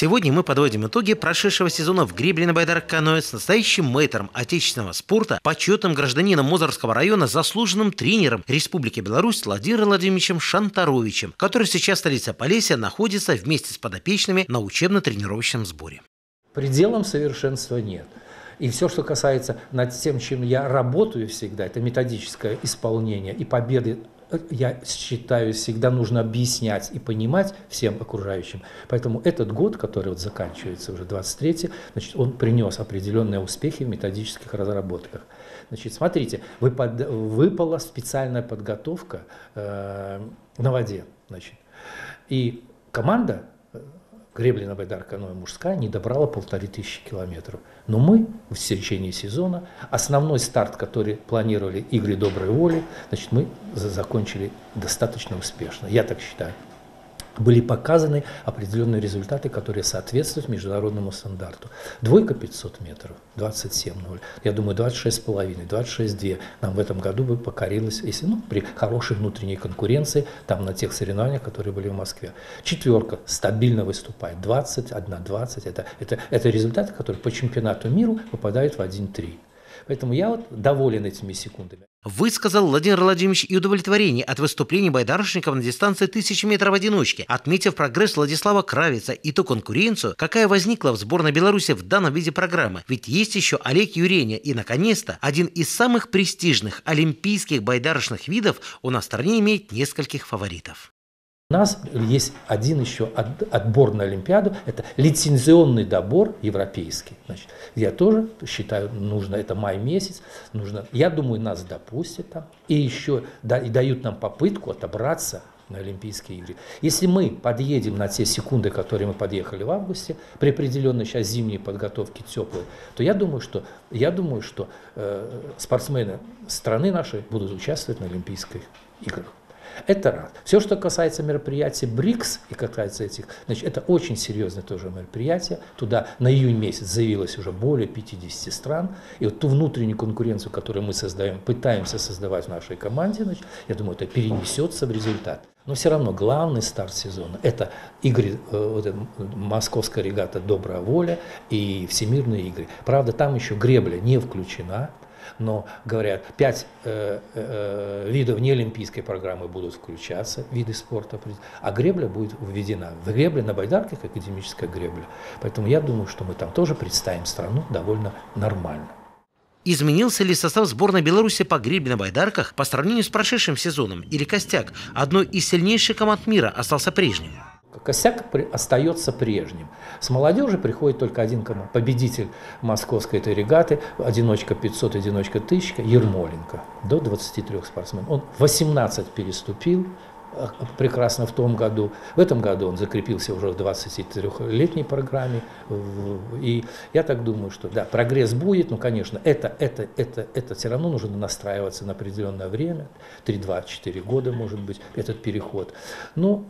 Сегодня мы подводим итоги прошедшего сезона в гребле на байдарке-каноэ с настоящим мэтром отечественного спорта, почетным гражданином Мозырского района, заслуженным тренером Республики Беларусь Владимиром Владимировичем Шантаровичем, который сейчас в столице Полесья находится вместе с подопечными на учебно-тренировочном сборе. Пределом совершенства нет. И все, что касается над тем, чем я работаю всегда, это методическое исполнение и победы. Я считаю, всегда нужно объяснять и понимать всем окружающим. Поэтому этот год, который вот заканчивается уже 23-й, значит, он принес определенные успехи в методических разработках. Значит, смотрите, выпала специальная подготовка на воде. Значит, и команда гребли на байдарке-каноэ мужская не добрала 1500 километров. Но мы в течение сезона, основной старт, который планировали игры доброй воли, значит, мы закончили достаточно успешно. Я так считаю. Были показаны определенные результаты, которые соответствуют международному стандарту. Двойка 500 метров, 27,0. Я думаю, 26,5, 26,2 нам в этом году бы покорилось, если при хорошей внутренней конкуренции, там на тех соревнованиях, которые были в Москве. Четверка стабильно выступает, 21-20. Это результаты, которые по чемпионату мира попадают в 1-3. Поэтому я вот доволен этими секундами. Высказал Владимир Владимирович и удовлетворение от выступлений байдарочников на дистанции 1000 метров в одиночке, отметив прогресс Владислава Кравица и ту конкуренцию, какая возникла в сборной Беларуси в данном виде программы. Ведь есть еще Олег Юреня и, наконец-то, один из самых престижных олимпийских байдарочных видов у нас в стране имеет нескольких фаворитов. У нас есть один еще отбор на Олимпиаду, это лицензионный добор европейский. Значит, я тоже считаю, нужно, это май месяц, нужно, я думаю, нас допустят там, и еще и дают нам попытку отобраться на Олимпийские игры. Если мы подъедем на те секунды, которые мы подъехали в августе, при определенной сейчас зимней подготовке теплой, то я думаю, что спортсмены страны нашей будут участвовать на Олимпийских играх. Это раз. Все, что касается мероприятий БРИКС и касается этих, значит, это очень серьезное тоже мероприятие. Туда на июнь месяц заявилось уже более 50 стран. И вот ту внутреннюю конкуренцию, которую мы создаем, пытаемся создавать в нашей команде, значит, я думаю, это перенесется в результат. Но все равно главный старт сезона – это игры, московская регата «Добрая воля» и всемирные игры. Правда, там еще гребля не включена. Но, говорят, 5 видов неолимпийской программы будут включаться, виды спорта, а гребля будет введена. В гребле на байдарках академическая гребля. Поэтому я думаю, что мы там тоже представим страну довольно нормально. Изменился ли состав сборной Беларуси по гребле на байдарках по сравнению с прошедшим сезоном? Или костяк одной из сильнейших команд мира остался прежним? Костяк остается прежним. С молодежи приходит только один победитель московской этой регаты, одиночка 500, одиночка 1000, Ермоленко, до 23 спортсменов. Он 18 переступил прекрасно в том году. В этом году он закрепился уже в 23-летней программе. И я так думаю, что да, прогресс будет, но, конечно, это все равно нужно настраиваться на определенное время, 3-2-4 года, может быть, этот переход. Ну,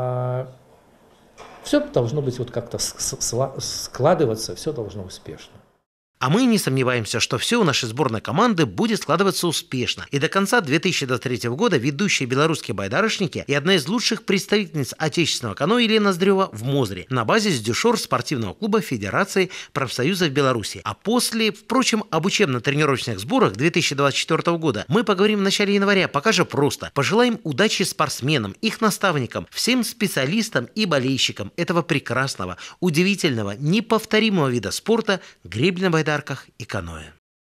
все должно быть вот как-то складываться, все должно успешно. А мы не сомневаемся, что все у нашей сборной команды будет складываться успешно. И до конца 2023 года ведущие белорусские байдарочники и одна из лучших представительниц отечественного каноэ Елена Ноздрёва в Мозыре на базе дюшор спортивного клуба Федерации профсоюзов Беларуси. А после, впрочем, об учебно-тренировочных сборах 2024 года мы поговорим в начале января, пока же просто. Пожелаем удачи спортсменам, их наставникам, всем специалистам и болельщикам этого прекрасного, удивительного, неповторимого вида спорта гребли на байдарках и каноэ.